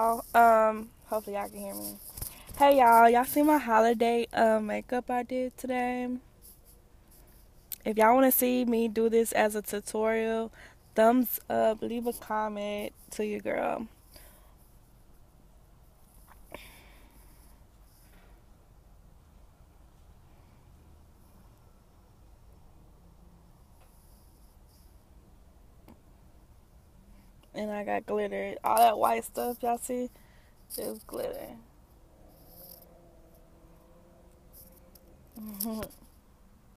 y'all. Hopefully y'all can hear me. Hey y'all, y'all see my holiday makeup I did today? If y'all want to see me do this as a tutorial, thumbs up, leave a comment to your girl. And I got glitter. All that white stuff y'all see is glitter.